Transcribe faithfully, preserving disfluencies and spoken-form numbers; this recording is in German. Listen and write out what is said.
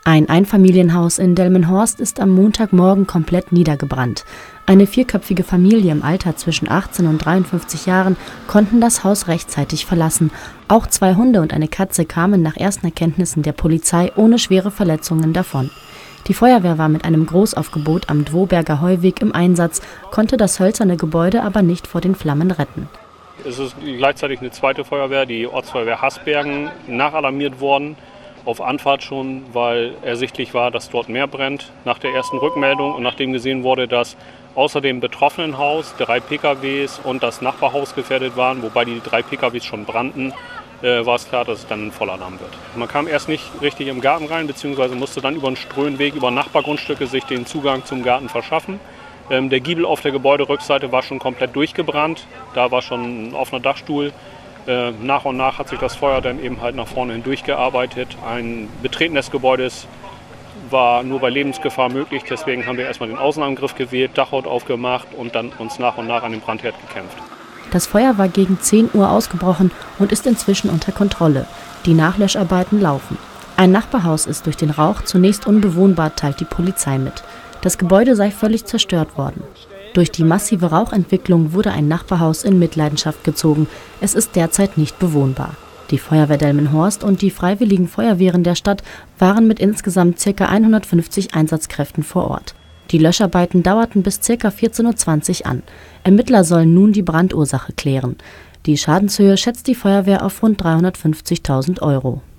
Ein Einfamilienhaus in Delmenhorst ist am Montagmorgen komplett niedergebrannt. Eine vierköpfige Familie im Alter zwischen achtzehn und dreiundfünfzig Jahren konnten das Haus rechtzeitig verlassen. Auch zwei Hunde und eine Katze kamen nach ersten Erkenntnissen der Polizei ohne schwere Verletzungen davon. Die Feuerwehr war mit einem Großaufgebot am Dwoberger Heuweg im Einsatz, konnte das hölzerne Gebäude aber nicht vor den Flammen retten. Es ist gleichzeitig eine zweite Feuerwehr, die Ortsfeuerwehr Hasbergen, nachalarmiert worden. Auf Anfahrt schon, weil ersichtlich war, dass dort mehr brennt. Nach der ersten Rückmeldung und nachdem gesehen wurde, dass außer dem betroffenen Haus drei P K Ws und das Nachbarhaus gefährdet waren, wobei die drei P K Ws schon brannten, äh, war es klar, dass es dann ein Vollalarm wird. Man kam erst nicht richtig im Garten rein, beziehungsweise musste dann über einen Ströhnweg, über Nachbargrundstücke sich den Zugang zum Garten verschaffen. Ähm, der Giebel auf der Gebäuderückseite war schon komplett durchgebrannt, da war schon ein offener Dachstuhl. Äh, nach und nach hat sich das Feuer dann eben halt nach vorne hindurch gearbeitet. Ein Betreten des Gebäudes war nur bei Lebensgefahr möglich, deswegen haben wir erstmal den Außenangriff gewählt, Dachhaut aufgemacht und dann uns nach und nach an den Brandherd gekämpft. Das Feuer war gegen zehn Uhr ausgebrochen und ist inzwischen unter Kontrolle. Die Nachlöscharbeiten laufen. Ein Nachbarhaus ist durch den Rauch zunächst unbewohnbar, teilt die Polizei mit. Das Gebäude sei völlig zerstört worden. Durch die massive Rauchentwicklung wurde ein Nachbarhaus in Mitleidenschaft gezogen. Es ist derzeit nicht bewohnbar. Die Feuerwehr Delmenhorst und die Freiwilligen Feuerwehren der Stadt waren mit insgesamt ca. hundertfünfzig Einsatzkräften vor Ort. Die Löscharbeiten dauerten bis ca. vierzehn Uhr zwanzig an. Ermittler sollen nun die Brandursache klären. Die Schadenshöhe schätzt die Feuerwehr auf rund dreihundertfünfzigtausend Euro.